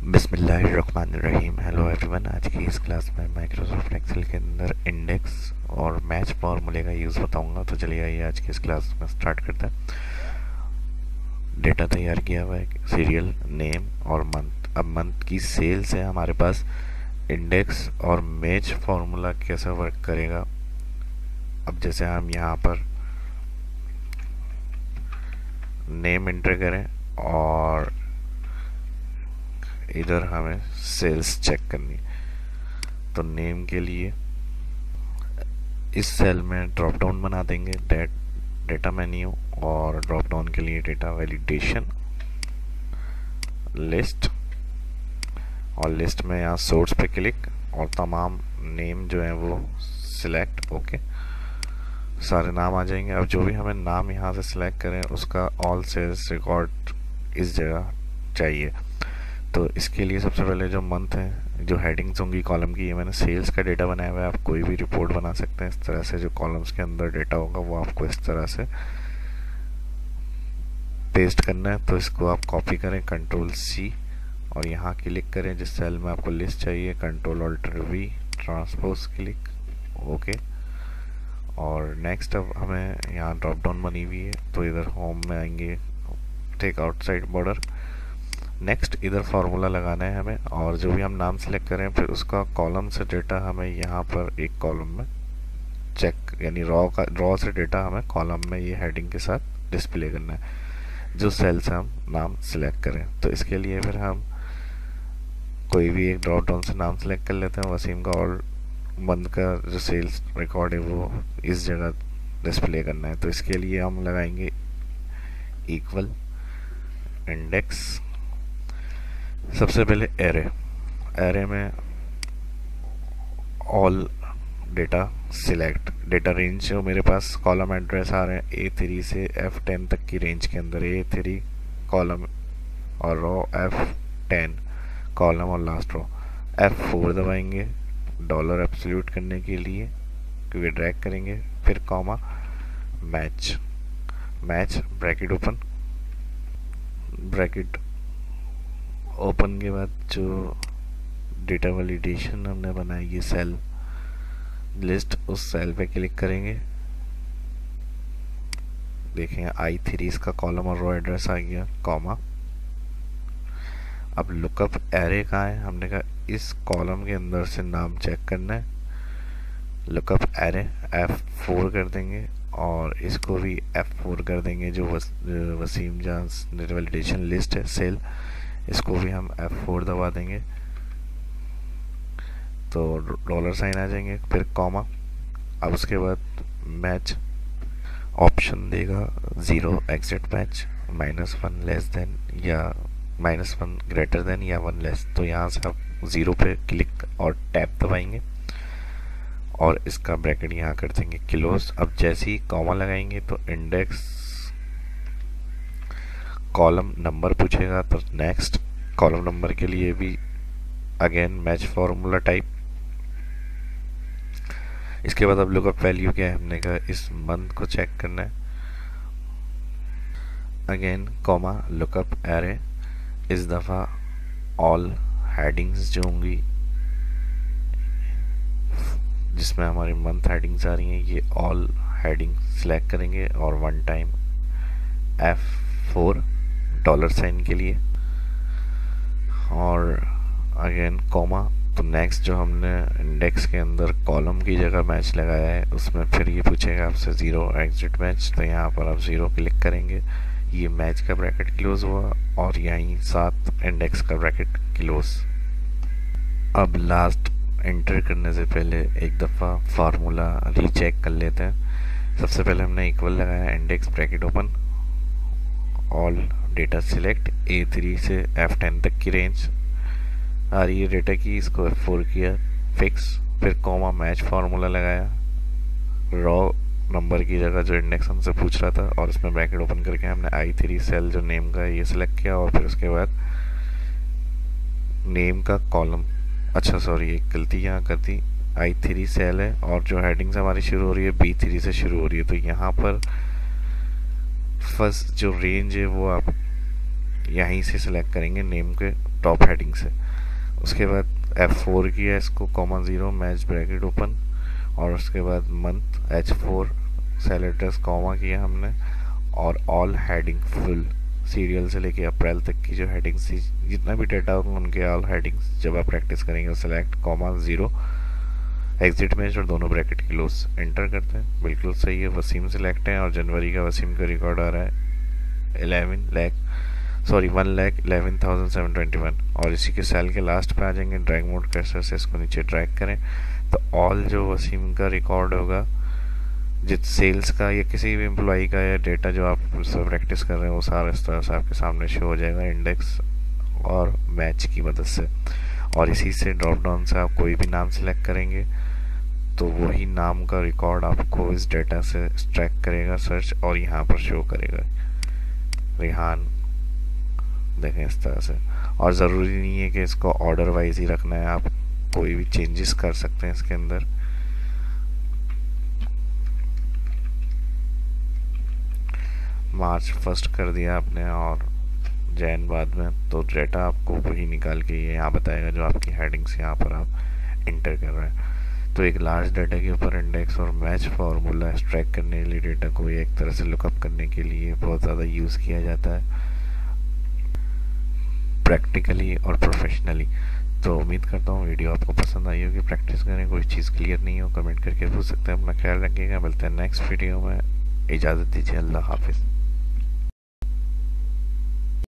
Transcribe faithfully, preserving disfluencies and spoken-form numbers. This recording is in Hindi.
बिस्मिल्लाहिर्रहमानिर्रहीम। Hello everyone. आज की इस क्लास में माइक्रोसॉफ्ट एक्सेल के अंदर इंडेक्स और मैच फार्मूले का यूज़ बताऊंगा। तो चलिए आइए आज की इस क्लास में स्टार्ट करते हैं। डेटा तैयार किया हुआ है, सीरियल, नेम और मंथ। अब मंथ की सेल्स है हमारे पास। इंडेक्स और मैच फार्मूला कैसे वर्क करेगा। अब जैसे हम यहाँ पर नेम एंटर करें और इधर हमें सेल्स चेक करनी। तो नेम के लिए इस सेल में ड्रॉप डाउन बना देंगे, डेट डेटा मेन्यू, और ड्रॉप डाउन के लिए डेटा वैलिडेशन, लिस्ट, और लिस्ट में यहाँ सोर्स पे क्लिक और तमाम नेम जो है वो सिलेक्ट। ओके, सारे नाम आ जाएंगे। अब जो भी हमें नाम यहाँ से सिलेक्ट करें उसका ऑल सेल्स रिकॉर्ड इस जगह चाहिए। तो इसके लिए सबसे पहले जो मंथ है, जो हेडिंग्स होंगी कॉलम की, ये मैंने सेल्स का डेटा बनाया हुआ है। आप कोई भी रिपोर्ट बना सकते हैं इस तरह से। जो कॉलम्स के अंदर डेटा होगा वो आपको इस तरह से पेस्ट करना है। तो इसको आप कॉपी करें, कंट्रोल सी, और यहाँ क्लिक करें जिस सेल में आपको लिस्ट चाहिए, control alt V, transpose click, okay. और नेक्स्ट अब हमें यहाँ ड्रॉप डाउन बनी हुई है, तो इधर होम में आएंगे, टेक आउटसाइड बॉर्डर। नेक्स्ट इधर फार्मूला लगाना है हमें, और जो भी हम नाम सेलेक्ट करें फिर उसका कॉलम से डेटा हमें यहाँ पर एक कॉलम में चेक, यानी रॉ का रॉ से डेटा हमें कॉलम में ये हेडिंग के साथ डिस्प्ले करना है जो सेल से हम नाम सेलेक्ट करें। तो इसके लिए फिर हम कोई भी एक ड्रॉप डाउन से नाम सेलेक्ट कर लेते हैं वसीम का, और मंथ का जो सेल्स रिकॉर्ड है वो इस जगह डिस्प्ले करना है। तो इसके लिए हम लगाएंगे इक्वल इंडेक्स, सबसे पहले एरे। एरे में all data select, data range जो मेरे पास कॉलम एड्रेस आ रहे हैं ए थ्री से एफ टेन तक की रेंज के अंदर, ए थ्री कॉलम और रो एफ टेन कॉलम और लास्ट रो। एफ फोर दबाएंगे डॉलर एब्सोल्यूट करने के लिए, क्योंकि ड्रैग करेंगे, फिर comma match. Match bracket open, bracket open के बाद जो डेटा वैलिडेशन हमने बनाई ये सेल लिस्ट, उस सेल पे क्लिक करेंगे, देखेंगे आई थ्री इसका कॉलम और रो एड्रेस आ गया, कॉमा। अब लुकअप एरे कहाँ है, हमने कहा इस कॉलम के अंदर से नाम चेक करना है। लुकअप एरे एफ फोर कर देंगे और इसको भी एफ फोर कर देंगे। जो वस, वसीम जहाँ डेटा वैलिडेशन लिस्ट है सेल, इसको भी हम एफ फोर दबा देंगे तो डॉलर साइन आ जाएंगे, फिर कॉमा। अब उसके बाद मैच ऑप्शन देगा zero exact match, minus one less than या माइनस वन ग्रेटर देन या वन लेस। तो यहाँ से आप ज़ीरो पे क्लिक और टैप दबाएंगे और इसका ब्रैकेट यहाँ कर देंगे क्लोज। अब जैसे ही कॉमा लगाएंगे तो इंडेक्स कॉलम नंबर पूछेगा, तो नेक्स्ट कॉलम नंबर के लिए भी अगेन मैच फॉर्मूला टाइप। इसके बाद अब लुकअप वैल्यू क्या है, हमने कहा इस मंथ को चेक करना है, अगेन कॉमा लुकअप एरे। इस दफ़ा ऑल हेडिंग्स जो होंगी जिसमें हमारी मंथ हेडिंग्स आ रही हैं, ये ऑल हेडिंग सिलेक्ट करेंगे और one time F four dollar sign के लिए, और अगेन कॉमा। तो नेक्स्ट जो हमने इंडेक्स के अंदर कॉलम की जगह मैच लगाया है उसमें फिर ये पूछेगा आपसे ज़ीरो एग्जिट मैच, तो यहाँ पर आप ज़ीरो क्लिक करेंगे, ये मैच का ब्रैकेट क्लोज हुआ और यहीं साथ इंडेक्स का ब्रैकेट क्लोज। अब लास्ट एंटर करने से पहले एक दफ़ा फार्मूला रीचेक कर लेते हैं। सबसे पहले हमने इक्वल लगाया, index bracket open, all data select, A three से एफ टेन तक की रेंज आ रही है डेटा की, इसको एफ फोर किया फिक्स, फिर कॉमा मैच फार्मूला लगाया, रॉ नंबर की जगह जो इंडेक्स हमसे पूछ रहा था, और उसमें ब्रैकेट ओपन करके हमने आई थ्री सेल जो नेम का ये सिलेक्ट किया, और फिर उसके बाद नेम का कॉलम, अच्छा सॉरी एक गलती यहाँ कर दी, आई थ्री सेल है और जो हेडिंग्स हमारी शुरू हो रही है बी थ्री से शुरू हो रही है। तो यहाँ पर फर्स्ट जो रेंज है वो आप यहीं से सिलेक्ट करेंगे नेम के टॉप हेडिंग से। उसके बाद एफ फोर किया इसको, comma zero match bracket open, और उसके बाद month H four cell address comma किया हमने, और ऑल हेडिंग फुल सीरियल से लेके अप्रैल तक की जो हेडिंग्स थी, जितना भी डेटा होगा उनके ऑल हेडिंग्स जब आप प्रैक्टिस करेंगे select, comma zero exact match और दोनों ब्रैकेट की क्लोज एंटर करते हैं। बिल्कुल सही है, वसीम सिलेक्ट है और जनवरी का वसीम का रिकॉर्ड आ रहा है eleven lakh sorry one lakh eleven thousand seven twenty one. और इसी के सेल के लास्ट पे आ जाएंगे, ड्रैग मोड कर्सर से इसको नीचे ड्रैग करें तो ऑल जो वसीम का रिकॉर्ड होगा जित सेल्स का या किसी भी एम्प्लॉई का या डेटा जो आप प्रैक्टिस कर रहे हैं वो सारा इस तरह से आपके सामने शो हो जाएगा इंडेक्स और मैच की मदद से। और इसी से ड्रॉप डाउन से आप कोई भी नाम सेलेक्ट करेंगे तो वही नाम का रिकॉर्ड आपको इस डेटा से एक्सट्रैक्ट करेगा सर्च और यहाँ पर शो करेगा रिहान, देखें इस तरह से। और ज़रूरी नहीं है कि इसको ऑर्डर वाइज ही रखना है, आप कोई भी चेंजेस कर सकते हैं इसके अंदर। मार्च फर्स्ट कर दिया आपने और जैन बाद में, तो डेटा आपको वही निकाल के ये यहाँ बताएगा जो आपकी हेडिंग्स यहाँ पर आप इंटर कर रहे हैं। तो एक लार्ज डाटा के ऊपर इंडेक्स और मैच फार्मूला एक्सट्रैक्ट करने के लिए, डेटा को एक तरह से लुकअप करने के लिए बहुत ज़्यादा यूज़ किया जाता है प्रैक्टिकली और प्रोफेशनली। तो उम्मीद करता हूँ वीडियो आपको पसंद आई होगी। प्रैक्टिस करें, कोई चीज़ क्लियर नहीं हो कमेंट करके पूछ सकते हैं। अपना ख्याल रखिएगा, मिलते हैं नेक्स्ट वीडियो में। इजाज़त दीजिए, अल्लाह हाफिज़।